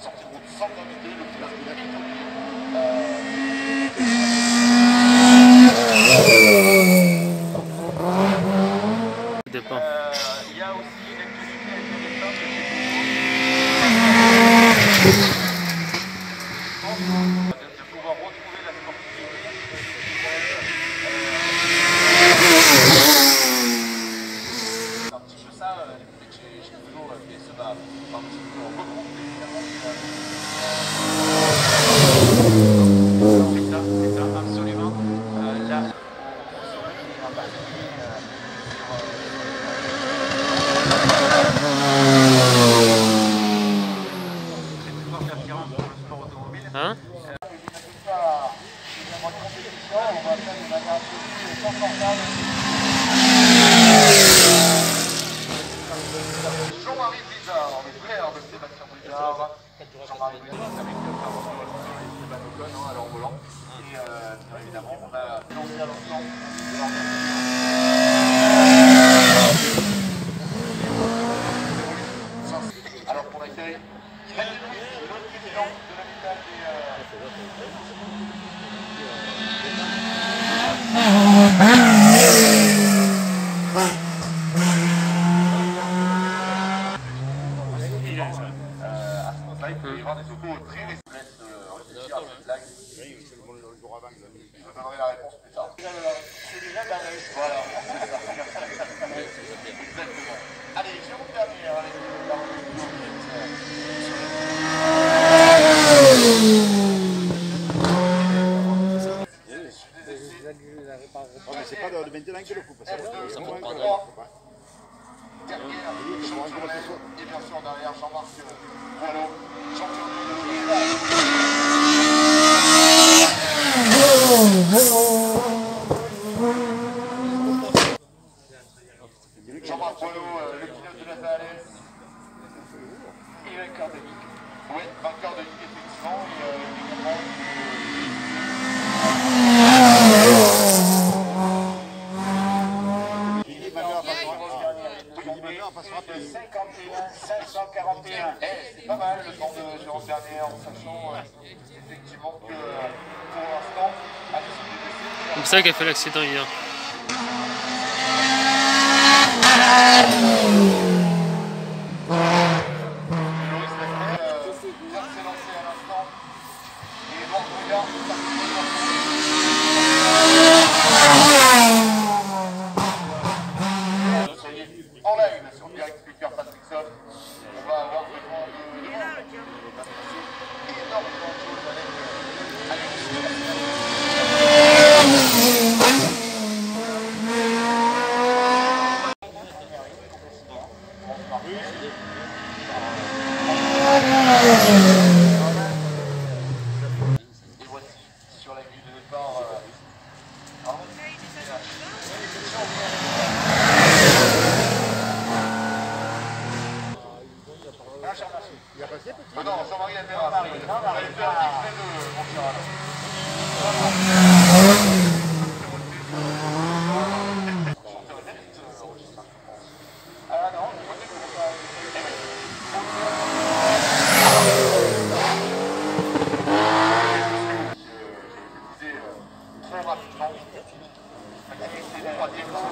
sortie de route sans gravité, le village de la dépend. Il y a aussi une activité intéressante chez Bobo. De pouvoir retrouver la sportivité. C'est un petit peu ça, chez Bobo, PSE va un petit peu regrouper évidemment. C'est ça, absolument. Là, on se réunit en particulier Hein? Jean-Marie Brizard, le frère de Sébastien Brizard. Jean-Marie Brizard avec Stéphane Ocon à leur volant. Et bien évidemment, on a lancé à l'instant. Alors pour l'accueil, le président de l'hôpital à ce moment-là, il peut y avoir des locaux très récents. Réfléchir à cette blague. Je vous donnerai la réponse plus tard. C'est déjà dans le... Voilà, c'est ça. Exactement. Allez, je vais vous terminer avec la c'est pas de maintenant que le coupe, ça prend dernière champion et bien sûr derrière Jean-Marc Boileau, champion de Jean-Marc Boileau, le pilote de la Valais et vainqueur de Ligue. Oui, vainqueur de Ligue effectivement et également de 51 541. C'est pas mal le temps de Jérôme Bernier en sachant effectivement que pour l'instant, à l'issue des essais, C'est pour ça qu'elle fait l'accident hier. Loris Lefebvre vient de s'élancer à l'instant. Et Edouard Brouillard, ça y est, en live sur Direct Speaker Patrick Soft. On va avoir besoin de énormément de choses avec et voici sur la grille de départ. Non, Jean-Marie Albert, vous allez faire un extrait de mon cher Alain. Ah non, je crois que c'est ça. Je disais très rapidement. C'est le troisième tour.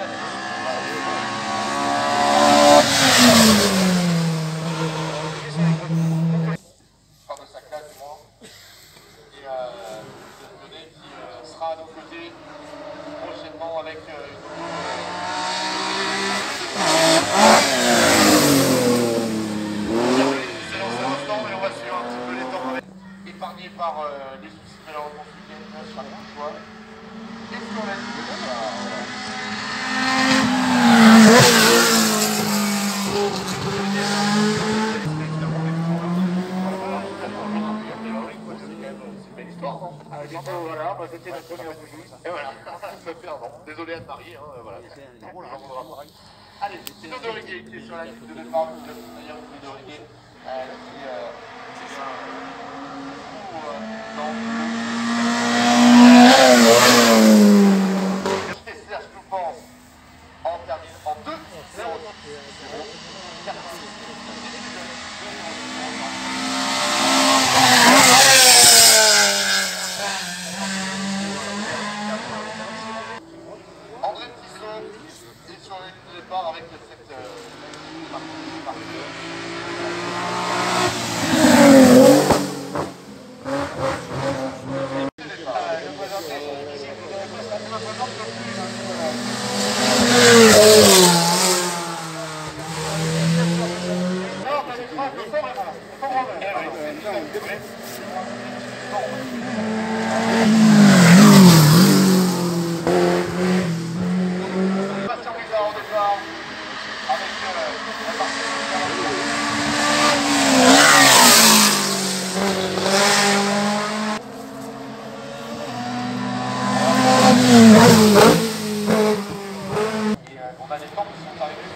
De sa classe du moins et Lyonnais qui sera à nos côtés prochainement avec c'est lancé un instant mais on va suivre un petit peu les temps épargnés par les soucis malheureusement ce week-end sur le choix et sur la ligne de départ. Voilà, c'était la première bougie. Et voilà, ça fait un an. Désolé Anne-Marie, voilà. Allez, c'est Tino Doriguet qui est sur la liste de départ. D'ailleurs, Tino Doriguet, qui c'est un dans le Serge Loupens en termine en 2-0. Bastien Wizard au départ, avec la partie on a des temps qui sont arrivés.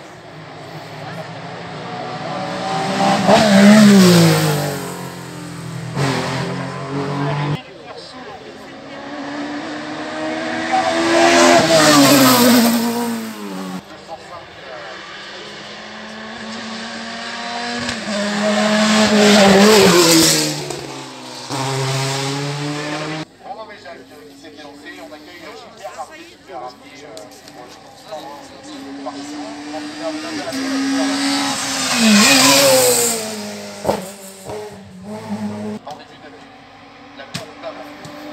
Bon, non, mais Jacques qui s'est bien lancé, on accueille Gilbert Hardy, en début de la course d'avant.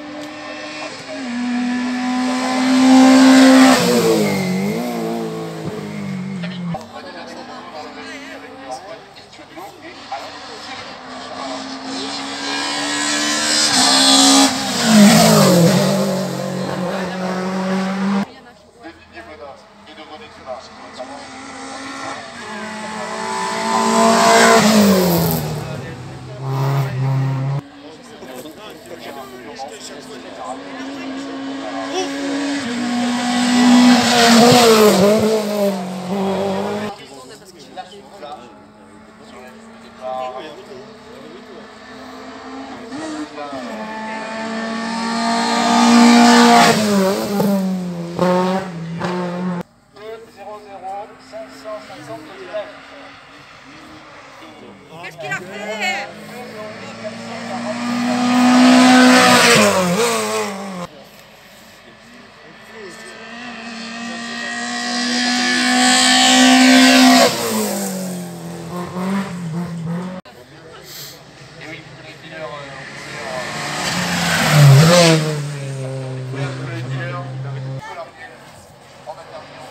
On a déjà des photos dans le véhicule avec Antoine Estudio et Alain de Didier Bonin et de René Dumas, notamment. Qu'est-ce qu'il a fait? Et oui, les dealers, en interview.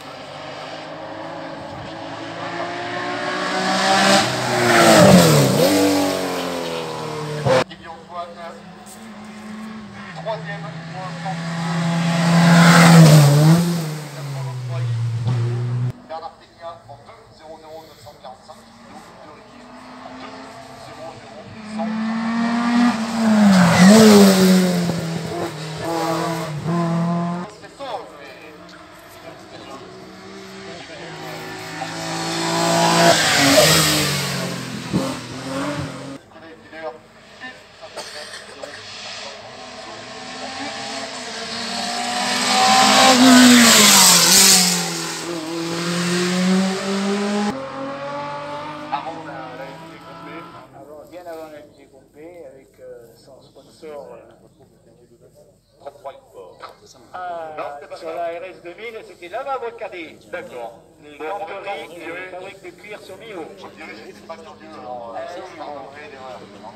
Antoine, troisième pour l'instant. Bernard Peña en 2-0-0-945. Donc de Riquier en 2-0-0-145. C'est ça, mais... Bien avant la MG Compé, avec son sponsor sur la RS 2000, c'était Lama Bocadé. D'accord. Les camperies et les fabriques de cuir sur Mio. Je dirais que c'est pas mieux. Alors, c'est un vrai d'erreur.